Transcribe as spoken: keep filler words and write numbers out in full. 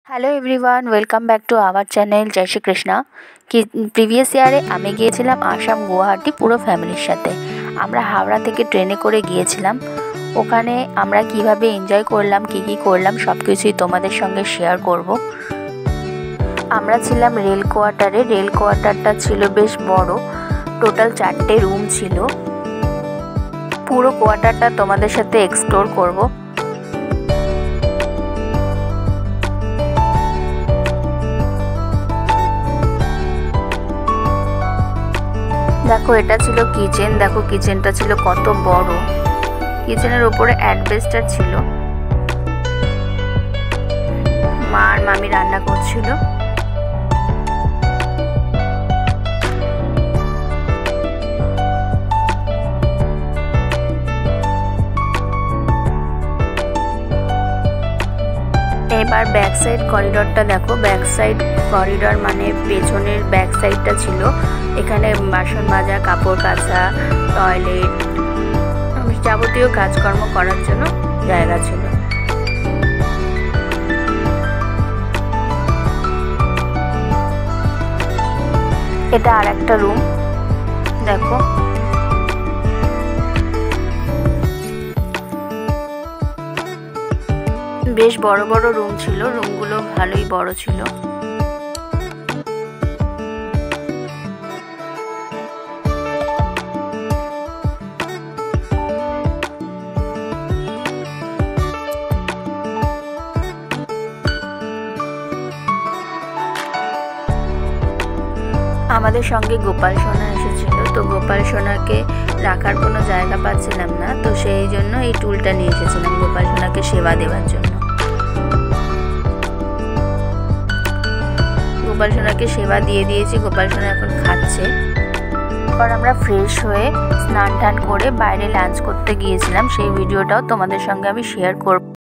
Hello everyone, welcome back to our channel. Jai Shri Krishna. কি previous ইয়ারে আমি গিয়েছিলাম আসাম গুয়াহাটি পুরো ফ্যামিলির সাথে। আমরা হাওড়া থেকে ট্রেনে করে গিয়েছিলাম। ওখানে আমরা কিভাবে এনজয় করলাম, কি কি করলাম সব কিছুই তোমাদের সঙ্গে শেয়ার করব। আমরা ছিলাম রেল কোয়ার্টারে। রেল কোয়ার্টারটা ছিল বেশ বড়, টোটাল চারটে রুম ছিল। পুরো কোয়ার্টারটা তোমাদের সাথে এক্সপ্লোর করব। দেখো, এটা ছিল কিচেন। দেখো কিচেনটা ছিল কত বড়। কিচেনের উপরে অ্যাডবেস্টার ছিল। মা আর মামি রান্না করছিল। এবার ব্যাক সাইড করিডরটা দেখো। ব্যাক সাইড করিডর মানে পেছনের ব্যাক সাইডটা ছিল। এখানে বাসন মাজা, কাপড় কাচা, টয়লেট, যাবতীয় কাজকর্ম করার জন্য জায়গা ছিল। এটা আর একটা রুম দেখো। বেশ বড় বড় রুম ছিল। রুমগুলো ভালোই বড় ছিল। আমাদের সঙ্গে গোপাল সোনা এসেছিল। তো গোপাল সোনাকে রাখার কোনো জায়গা পাচ্ছিলাম না, তো সেই জন্য এই টুলটা নিয়ে এসেছিলাম গোপাল সোনাকে সেবা দেওয়ার জন্য। গোপাল সোনাকে সেবা দিয়ে দিয়েছি। গোপাল সোনা এখন খাচ্ছে। এরপর আমরা ফ্রেশ হয়ে স্নান টান করে বাইরে লাঞ্চ করতে গিয়েছিলাম। সেই ভিডিওটাও তোমাদের সঙ্গে আমি শেয়ার করব।